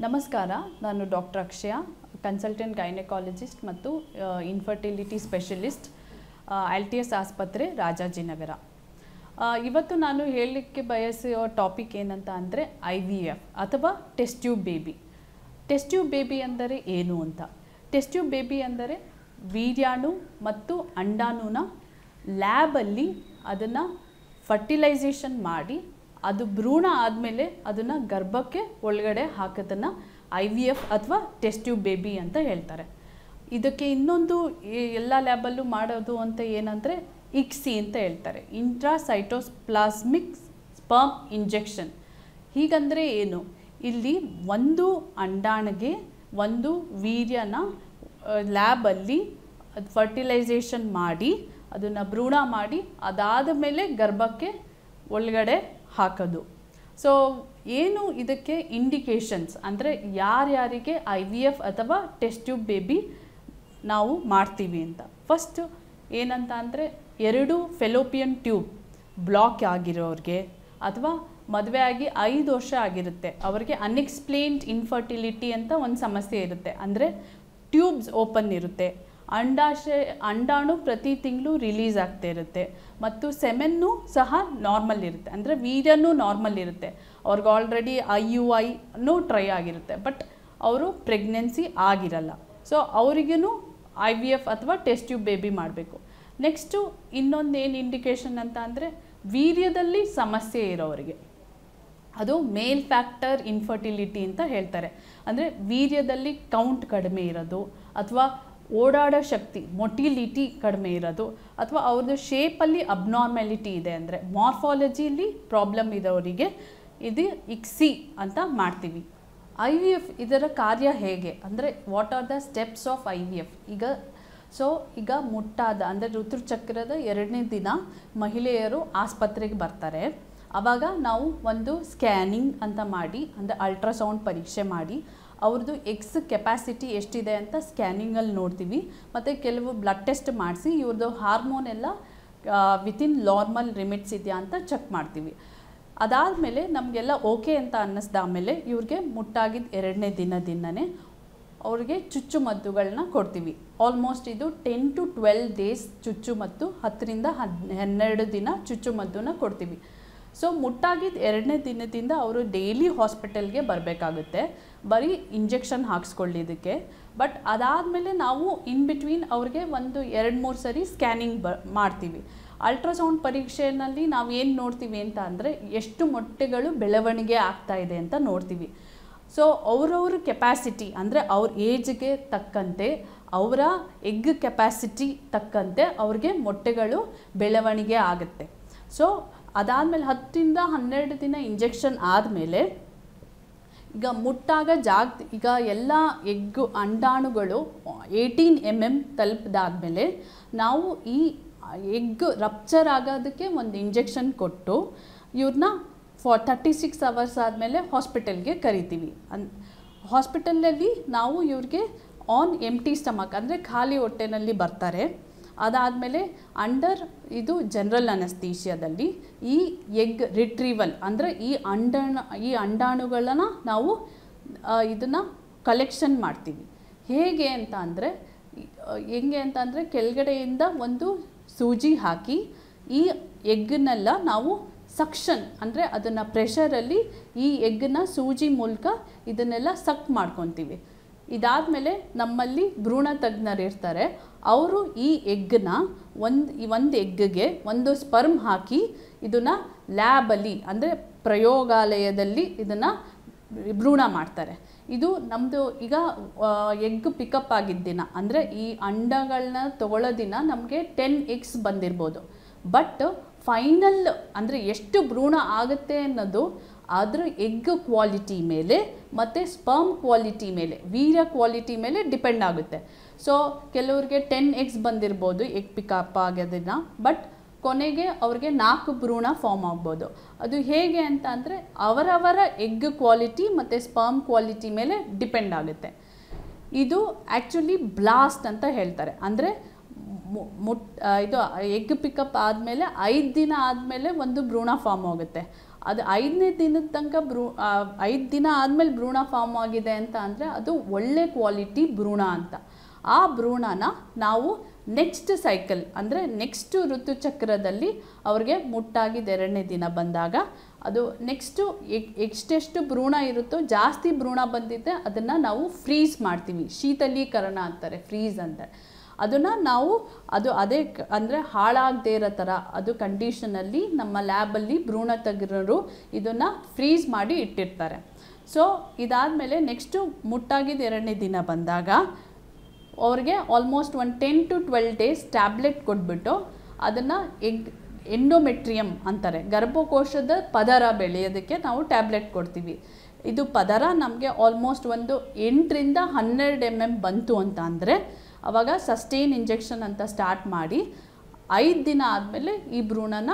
ನಮಸ್ಕಾರ, ನಾನು doctor Akshaya, consultant gynaecologist ಮತ್ತು ಇನ್ಫರ್ಟಿಲಿಟಿ ಸ್ಪೆಷಲಿಸ್ಟ್, LTS ಆಸ್ಪತ್ರೆ, ರಾಜಾಜಿನಗರ. ಇವತ್ತು ನಾನು ಹೇಳಲಿಕ್ಕೆ ಬಯಸೋ ಟಾಪಿಕ್ ಏನಂತ ಅಂದರೆ IVF ಅಥವಾ test tube baby. Test tube baby ಅಂದರೆ ಏನು ಅಂತ. ಟೆಸ್ಟ್ ಟ್ಯೂಬ್ ಬೇಬಿ ಅಂದರೆ ವೀರ್ಯಾಣು ಮತ್ತು ಅಂಡಾಣುನ ಲ್ಯಾಬಲ್ಲಿ ಅದನ್ನು ಫರ್ಟಿಲೈಸೇಷನ್ ಮಾಡಿ ಅದು ಭ್ರೂಣ ಆದಮೇಲೆ ಅದನ್ನು ಗರ್ಭಕ್ಕೆ ಒಳಗಡೆ ಹಾಕೋದನ್ನು IVF ಅಥವಾ ಟೆಸ್ಟ್ ಟ್ಯೂಬ್ ಬೇಬಿ ಅಂತ ಹೇಳ್ತಾರೆ. ಇದಕ್ಕೆ ಇನ್ನೊಂದು ಎಲ್ಲ ಲ್ಯಾಬಲ್ಲೂ ಮಾಡೋದು ಅಂತ ಏನಂದರೆ ICSI ಅಂತ ಹೇಳ್ತಾರೆ, ಇಂಟ್ರಾಸೈಟೋಪ್ಲಾಸ್ಮಿಕ್ ಸ್ಪರ್ಮ್ ಇಂಜೆಕ್ಷನ್. ಹೀಗಂದರೆ ಏನು, ಇಲ್ಲಿ ಒಂದು ಅಂಡಾಣಿಗೆ ಒಂದು ವೀರ್ಯನ ಲ್ಯಾಬಲ್ಲಿ ಫರ್ಟಿಲೈಸೇಷನ್ ಮಾಡಿ ಅದನ್ನು ಭ್ರೂಣ ಮಾಡಿ ಅದಾದ ಮೇಲೆ ಗರ್ಭಕ್ಕೆ ಒಳಗಡೆ ಹಾಕೋದು. ಸೊ ಏನು ಇದಕ್ಕೆ ಇಂಡಿಕೇಶನ್ಸ್ ಅಂದರೆ ಯಾರ್ಯಾರಿಗೆ IVF ಅಥವಾ ಟೆಸ್ಟ್ ಟ್ಯೂಬ್ ಬೇಬಿ ನಾವು ಮಾಡ್ತೀವಿ ಅಂತ. ಫಸ್ಟ್ ಏನಂತ ಅಂದರೆ 2 ಫೆಲೋಪಿಯನ್ ಟ್ಯೂಬ್ ಬ್ಲಾಕ್ ಆಗಿರೋರಿಗೆ ಅಥವಾ ಮದುವೆ ಆಗಿ 5 ವರ್ಷ ಆಗಿರುತ್ತೆ ಅವರಿಗೆ ಅನ್ಎಕ್ಸ್ಪ್ಲೇನ್ಡ್ ಇನ್ಫರ್ಟಿಲಿಟಿ ಅಂತ ಒಂದು ಸಮಸ್ಯೆ ಇರುತ್ತೆ. ಅಂದರೆ ಟ್ಯೂಬ್ಸ್ ಓಪನ್ ಇರುತ್ತೆ, ಅಂಡಾಣು ಪ್ರತಿ ತಿಂಗಳು ರಿಲೀಸ್ ಆಗ್ತಾ ಇರುತ್ತೆ ಮತ್ತು ಸೆಮೆನ್ನು ಸಹ ನಾರ್ಮಲ್ ಇರುತ್ತೆ, ಅಂದರೆ ವೀರ್ಯನೂ ನಾರ್ಮಲ್ ಇರುತ್ತೆ. ಅವ್ರಿಗೆ ಆಲ್ರೆಡಿ IUIನೂ ಟ್ರೈ ಆಗಿರುತ್ತೆ, ಬಟ್ ಅವರು ಪ್ರೆಗ್ನೆನ್ಸಿ ಆಗಿರಲ್ಲ. ಸೊ ಅವರಿಗೂ IVF ಅಥವಾ ಟೆಸ್ಟ್ ಟ್ಯೂಬ್ ಬೇಬಿ ಮಾಡಬೇಕು. ನೆಕ್ಸ್ಟು ಇನ್ನೊಂದೇನು ಇಂಡಿಕೇಶನ್ ಅಂತ ಅಂದರೆ ವೀರ್ಯದಲ್ಲಿ ಸಮಸ್ಯೆ ಇರೋರಿಗೆ, ಅದು ಮೇಲ್ ಫ್ಯಾಕ್ಟರ್ ಇನ್ಫರ್ಟಿಲಿಟಿ ಅಂತ ಹೇಳ್ತಾರೆ. ಅಂದರೆ ವೀರ್ಯದಲ್ಲಿ ಕೌಂಟ್ ಕಡಿಮೆ ಇರೋದು ಅಥವಾ ಓಡಾಡೋ ಶಕ್ತಿ ಮೊಟಿಲಿಟಿ ಕಡಿಮೆ ಇರೋದು ಅಥವಾ ಅವ್ರದ್ದು ಶೇಪಲ್ಲಿ ಅಬ್ನಾರ್ಮ್ಯಾಲಿಟಿ ಇದೆ ಅಂದರೆ ಮಾರ್ಫಾಲಜಿಲಿ ಪ್ರಾಬ್ಲಮ್ ಇರೋರಿಗೆ ಇದು ICSI ಅಂತ ಮಾಡ್ತೀವಿ. IVF ಇದರ ಕಾರ್ಯ ಹೇಗೆ ಅಂದರೆ what are the steps of IVF. ಈಗ ಮುಟ್ಟಾದ ಅಂದರೆ ಋತುಚಕ್ರದ 2ನೇ ದಿನ ಮಹಿಳೆಯರು ಆಸ್ಪತ್ರೆಗೆ ಬರ್ತಾರೆ. ಆವಾಗ ನಾವು ಒಂದು ಸ್ಕ್ಯಾನಿಂಗ್ ಅಂತ ಮಾಡಿ ಅಂದರೆ ಅಲ್ಟ್ರಾಸೌಂಡ್ ಪರೀಕ್ಷೆ ಮಾಡಿ ಅವ್ರದ್ದು ಎಗ್ಸ್ ಕೆಪಾಸಿಟಿ ಎಷ್ಟಿದೆ ಅಂತ ಸ್ಕ್ಯಾನಿಂಗಲ್ಲಿ ನೋಡ್ತೀವಿ. ಮತ್ತು ಕೆಲವು ಬ್ಲಡ್ ಟೆಸ್ಟ್ ಮಾಡಿಸಿ ಇವ್ರದ್ದು ಹಾರ್ಮೋನ್ ಎಲ್ಲ ವಿತಿನ್ ನಾರ್ಮಲ್ ಲಿಮಿಟ್ಸ್ ಇದೆಯಾ ಅಂತ ಚೆಕ್ ಮಾಡ್ತೀವಿ. ಅದಾದಮೇಲೆ ನಮಗೆಲ್ಲ ಓಕೆ ಅಂತ ಅನ್ನಿಸ್ದಾದಮೇಲೆ ಇವ್ರಿಗೆ ಮುಟ್ಟಾಗಿದ್ದ 2ನೇ ದಿನದಿಂದನೇ ಅವ್ರಿಗೆ ಚುಚ್ಚುಮದ್ದುಗಳನ್ನ ಕೊಡ್ತೀವಿ. ಆಲ್ಮೋಸ್ಟ್ ಇದು 10 to 12 ಡೇಸ್ ಚುಚ್ಚುಮದ್ದು, 10 ರಿಂದ 12 ದಿನ ಚುಚ್ಚುಮದ್ದನ್ನ ಕೊಡ್ತೀವಿ. ಸೊ ಮುಟ್ಟಾಗಿದ್ದ 2ನೇ ದಿನದಿಂದ ಅವರು ಡೈಲಿ ಹಾಸ್ಪಿಟಲ್ಗೆ ಬರಬೇಕಾಗುತ್ತೆ ಬರೀ ಇಂಜೆಕ್ಷನ್ ಹಾಕ್ಸ್ಕೊಳ್ಳಿದ್ದಕ್ಕೆ. ಬಟ್ ಅದಾದಮೇಲೆ ನಾವು ಇನ್ ಬಿಟ್ವೀನ್ ಅವ್ರಿಗೆ ಒಂದು 2-3 ಸರಿ ಸ್ಕ್ಯಾನಿಂಗ್ ಮಾಡ್ತೀವಿ. ಅಲ್ಟ್ರಾಸೌಂಡ್ ಪರೀಕ್ಷೆಯಲ್ಲಿ ನಾವು ಏನು ನೋಡ್ತೀವಿ ಅಂತ ಅಂದರೆ ಎಷ್ಟು ಮೊಟ್ಟೆಗಳು ಬೆಳವಣಿಗೆ ಆಗ್ತಾ ಇದೆ ಅಂತ ನೋಡ್ತೀವಿ. ಸೊ ಅವರವ್ರ ಕೆಪ್ಯಾಸಿಟಿ ಅಂದರೆ ಅವ್ರ ಏಜ್ಗೆ ತಕ್ಕಂತೆ ಅವರ ಎಗ್ ಕೆಪ್ಯಾಸಿಟಿ ತಕ್ಕಂತೆ ಅವ್ರಿಗೆ ಮೊಟ್ಟೆಗಳು ಬೆಳವಣಿಗೆ ಆಗುತ್ತೆ. ಸೊ ಅದಾದಮೇಲೆ 10 ರಿಂದ 12 ದಿನ ಇಂಜೆಕ್ಷನ್ ಆದಮೇಲೆ ಈಗ ಮುಟ್ಟಾಗ ಈಗ ಎಲ್ಲ ಎಗ್ಗು ಅಂಡಾಣುಗಳು 18 mm ತಲುಪಿದಾದ್ಮೇಲೆ ನಾವು ಈ ಎಗ್ ರಪ್ಚರ್ ಆಗೋದಕ್ಕೆ ಒಂದು ಇಂಜೆಕ್ಷನ್ ಕೊಟ್ಟು ಇವ್ರನ್ನ 36 hours ಆದಮೇಲೆ ಹಾಸ್ಪಿಟಲ್ಗೆ ಕರಿತೀವಿ. ಹಾಸ್ಪಿಟಲಲ್ಲಿ ನಾವು ಇವ್ರಿಗೆ ಆನ್ ಎಂಟಿ ಸ್ಟಮಕ್ ಅಂದರೆ ಖಾಲಿ ಹೊಟ್ಟೆನಲ್ಲಿ ಬರ್ತಾರೆ. ಅದಾದಮೇಲೆ ಇದು ಜನರಲ್ ಅನಸ್ತೇಷಿಯಾದಲ್ಲಿ ಈ ಎಗ್ ರಿಟ್ರೀವಲ್ ಅಂದರೆ ಈ ಅಂಡಾಣುಗಳನ್ನು ನಾವು ಇದನ್ನು ಕಲೆಕ್ಷನ್ ಮಾಡ್ತೀವಿ. ಹೆಂಗೆ ಅಂತ ಅಂದರೆ ಕೆಳಗಡೆಯಿಂದ ಒಂದು ಸೂಜಿ ಹಾಕಿ ಈ ಎಗ್ಗನ್ನೆಲ್ಲ ನಾವು ಸಕ್ಷನ್ ಅಂದರೆ ಅದನ್ನು ಪ್ರೆಷರಲ್ಲಿ ಈ ಎಗ್ಗನ್ನ ಸೂಜಿ ಮೂಲಕ ಇದನ್ನೆಲ್ಲ ಸಕ್ ಮಾಡ್ಕೊತೀವಿ. ಇದಾದಮೇಲೆ ನಮ್ಮಲ್ಲಿ ಭ್ರೂಣ ತಜ್ಞರು ಇರ್ತಾರೆ, ಅವರು ಈ ಎಗ್ಗನ್ನ ಒಂದು ಎಗ್ಗೆ ಒಂದು ಸ್ಪರ್ಮ್ ಹಾಕಿ ಇದನ್ನು ಲ್ಯಾಬಲ್ಲಿ ಅಂದರೆ ಪ್ರಯೋಗಾಲಯದಲ್ಲಿ ಇದನ್ನು ಭ್ರೂಣ ಮಾಡ್ತಾರೆ. ಇದು ನಮ್ಮದು ಈಗ ಎಗ್ ಪಿಕಪ್ ಆಗಿದ್ದ ದಿನ ಅಂದರೆ ಈ ಅಂಡಗಳನ್ನ ತಗೊಳ್ಳೋ ದಿನ ನಮಗೆ 10x ಬಂದಿರ್ಬೋದು. ಬಟ್ ಫೈನಲ್ ಅಂದರೆ ಎಷ್ಟು ಭ್ರೂಣ ಆಗುತ್ತೆ ಅನ್ನೋದು ಅದರ ಎಗ್ ಕ್ವಾಲಿಟಿ ಮೇಲೆ ಮತ್ತು ಸ್ಪರ್ಮ್ ಕ್ವಾಲಿಟಿ ಮೇಲೆ, ವೀರ್ಯ ಕ್ವಾಲಿಟಿ ಮೇಲೆ ಡಿಪೆಂಡ್ ಆಗುತ್ತೆ. ಸೊ ಕೆಲವ್ರಿಗೆ 10x ಬಂದಿರ್ಬೋದು ಎಗ್ ಪಿಕಪ್ ಆಗೋದನ್ನ, ಬಟ್ ಕೊನೆಗೆ ಅವ್ರಿಗೆ 4 ಭ್ರೂಣ ಫಾರ್ಮ್ ಆಗ್ಬೋದು. ಅದು ಹೇಗೆ ಅಂತ ಅಂದರೆ ಅವರವರ ಎಗ್ ಕ್ವಾಲಿಟಿ ಮತ್ತು ಸ್ಪರ್ಮ್ ಕ್ವಾಲಿಟಿ ಮೇಲೆ ಡಿಪೆಂಡ್ ಆಗುತ್ತೆ. ಇದು ಆ್ಯಕ್ಚುಲಿ ಬ್ಲಾಸ್ಟ್ ಅಂತ ಹೇಳ್ತಾರೆ. ಅಂದರೆ ಇದು ಎಗ್ ಪಿಕಪ್ ಆದಮೇಲೆ 5 ದಿನ ಆದಮೇಲೆ ಒಂದು ಭ್ರೂಣ ಫಾರ್ಮ್ ಆಗುತ್ತೆ. ಅದು 5ನೇ ದಿನದ ತನಕ 5 ದಿನ ಆದಮೇಲೆ ಭ್ರೂಣ ಫಾರ್ಮ್ ಆಗಿದೆ ಅಂತ ಅಂದರೆ ಅದು ಒಳ್ಳೆ ಕ್ವಾಲಿಟಿ ಭ್ರೂಣ ಅಂತ. ಆ ಭ್ರೂಣನ ನಾವು ನೆಕ್ಸ್ಟ್ ಸೈಕಲ್ ಅಂದರೆ ನೆಕ್ಸ್ಟು ಋತುಚಕ್ರದಲ್ಲಿ ಅವ್ರಿಗೆ ಮುಟ್ಟಾಗಿದ್ದು 2ನೇ ದಿನ ಬಂದಾಗ ಅದು ನೆಕ್ಸ್ಟು ಎಷ್ಟೆಷ್ಟು ಭ್ರೂಣ ಇರುತ್ತೋ ಜಾಸ್ತಿ ಭ್ರೂಣ ಬಂದಿದ್ದೆ ಅದನ್ನು ನಾವು ಫ್ರೀಸ್ ಮಾಡ್ತೀವಿ, ಶೀತಲೀಕರಣ ಅಂತಾರೆ, ಫ್ರೀಸ್ ಅಂತಾರೆ. ಅದನ್ನು ನಾವು ಅದೇ ಅಂದರೆ ಹಾಳಾಗದೇ ಇರೋ ಥರ ಅದು ಕಂಡೀಷನಲ್ಲಿ ನಮ್ಮ ಲ್ಯಾಬಲ್ಲಿ ಭ್ರೂಣ ತಜ್ಞರು ಇದನ್ನು ಫ್ರೀಸ್ ಮಾಡಿ ಇಟ್ಟಿರ್ತಾರೆ. ಸೊ ಇದಾದಮೇಲೆ ನೆಕ್ಸ್ಟು ಮುಟ್ಟಾಗಿದ್ದು 2ನೇ ದಿನ ಬಂದಾಗ ಅವ್ರಿಗೆ ಆಲ್ಮೋಸ್ಟ್ ಒಂದು 10 to 12 ಡೇಸ್ ಟ್ಯಾಬ್ಲೆಟ್ ಕೊಟ್ಬಿಟ್ಟು ಅದನ್ನು ಎಂಡೋಮೆಟ್ರಿಯಮ್ ಅಂತಾರೆ, ಗರ್ಭಕೋಶದ ಪದರ ಬೆಳೆಯೋದಕ್ಕೆ ನಾವು ಟ್ಯಾಬ್ಲೆಟ್ ಕೊಡ್ತೀವಿ. ಇದು ಪದರ ನಮಗೆ ಆಲ್ಮೋಸ್ಟ್ ಒಂದು 8ರಿಂದ 12 mm ಬಂತು ಅಂತ ಅಂದರೆ ಆವಾಗ ಸಸ್ಟೈನ್ ಇಂಜೆಕ್ಷನ್ ಅಂತ ಸ್ಟಾರ್ಟ್ ಮಾಡಿ 5 ದಿನ ಆದಮೇಲೆ ಈ ಭ್ರೂಣನ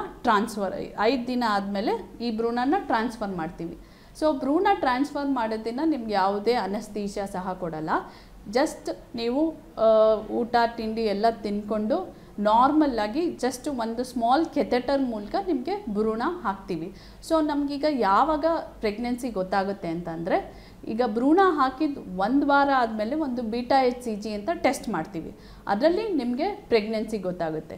5 ದಿನ ಆದಮೇಲೆ ಈ ಭ್ರೂಣನ ಟ್ರಾನ್ಸ್ಫರ್ ಮಾಡ್ತೀವಿ. ಸೊ ಭ್ರೂಣ ಟ್ರಾನ್ಸ್ಫರ್ ಮಾಡೋದನ್ನ ನಿಮ್ಗೆ ಯಾವುದೇ ಅನಸ್ತೇಷಿಯಾ ಸಹ ಕೊಡಲ್ಲ. ಜಸ್ಟ್ ನೀವು ಊಟ ತಿಂಡಿ ಎಲ್ಲ ತಿಂದ್ಕೊಂಡು ನಾರ್ಮಲ್ಲಾಗಿ ಜಸ್ಟ್ ಒಂದು ಸ್ಮಾಲ್ ಕೆಥೆಟರ್ ಮೂಲಕ ನಿಮಗೆ ಭ್ರೂಣ ಹಾಕ್ತೀವಿ. ಸೊ ನಮಗೀಗ ಯಾವಾಗ ಪ್ರೆಗ್ನೆನ್ಸಿ ಗೊತ್ತಾಗುತ್ತೆ ಅಂತಂದರೆ ಈಗ ಭ್ರೂಣ ಹಾಕಿದ್ದು 1 ವಾರ ಆದಮೇಲೆ ಒಂದು ಬೀಟಾ HCG ಅಂತ ಟೆಸ್ಟ್ ಮಾಡ್ತೀವಿ. ಅದರಲ್ಲಿ ನಿಮಗೆ ಪ್ರೆಗ್ನೆನ್ಸಿ ಗೊತ್ತಾಗುತ್ತೆ.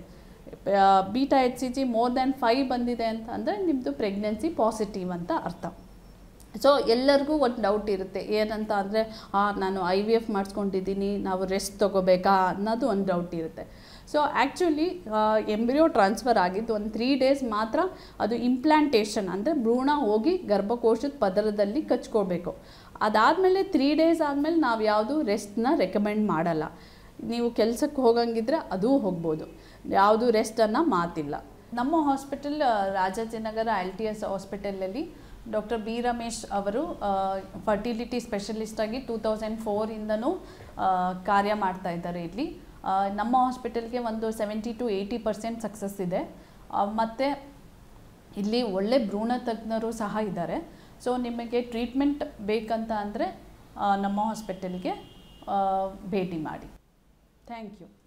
ಬೀಟಾ HCG ಮೋರ್ ದ್ಯಾನ್ 5 ಬಂದಿದೆ ಅಂತ ಅಂದರೆ ನಿಮ್ಮದು ಪ್ರೆಗ್ನೆನ್ಸಿ ಪಾಸಿಟಿವ್ ಅಂತ ಅರ್ಥ. ಸೊ ಎಲ್ಲರಿಗೂ ಒಂದು ಡೌಟ್ ಇರುತ್ತೆ, ಏನಂತ ಅಂದರೆ ನಾನು IVF ಮಾಡಿಸ್ಕೊಂಡಿದ್ದೀನಿ, ನಾವು ರೆಸ್ಟ್ ತೊಗೋಬೇಕಾ ಅನ್ನೋದು ಒಂದು ಡೌಟ್ ಇರುತ್ತೆ. ಸೊ ಆ್ಯಕ್ಚುಲಿ ಎಂಬ್ರಿಯೋ ಟ್ರಾನ್ಸ್ಫರ್ ಆಗಿದ್ದು ಒಂದು 3 ಡೇಸ್ ಮಾತ್ರ ಅದು ಇಂಪ್ಲಾಂಟೇಷನ್ ಅಂದರೆ ಭ್ರೂಣ ಹೋಗಿ ಗರ್ಭಕೋಶದ ಪದರದಲ್ಲಿ ಕಚ್ಕೋಬೇಕು. ಅದಾದಮೇಲೆ 3 ಡೇಸ್ ಆದಮೇಲೆ ನಾವು ಯಾವುದು ರೆಸ್ಟ್ನ ರೆಕಮೆಂಡ್ ಮಾಡಲ್ಲ. ನೀವು ಕೆಲಸಕ್ಕೆ ಹೋಗಂಗಿದ್ರೆ ಅದೂ ಹೋಗ್ಬೋದು, ಯಾವುದು ರೆಸ್ಟನ್ನು ಮಾತಿಲ್ಲ. ನಮ್ಮ ಹಾಸ್ಪಿಟಲ್ ರಾಜಾಜಿನಗರ LTS ಹಾಸ್ಪಿಟಲಲ್ಲಿ ಡಾಕ್ಟರ್ ಬಿ ರಮೇಶ್ ಅವರು ಫರ್ಟಿಲಿಟಿ ಸ್ಪೆಷಲಿಸ್ಟಾಗಿ 2004ಇಂದನೂ ಕಾರ್ಯ ಮಾಡ್ತಾ ಇದ್ದಾರೆ. ಇಲ್ಲಿ ನಮ್ಮ ಹಾಸ್ಪಿಟಲ್ಗೆ ಒಂದು 70 to 80% ಸಕ್ಸಸ್ ಇದೆ. ಮತ್ತು ಇಲ್ಲಿ ಒಳ್ಳೆ ಭ್ರೂಣ ತಜ್ಞರು ಸಹ ಇದ್ದಾರೆ. ಸೊ ನಿಮಗೆ ಟ್ರೀಟ್ಮೆಂಟ್ ಬೇಕಂತ ಅಂದರೆ ನಮ್ಮ ಹಾಸ್ಪಿಟಲ್ಗೆ ಭೇಟಿ ಮಾಡಿ. Thank you.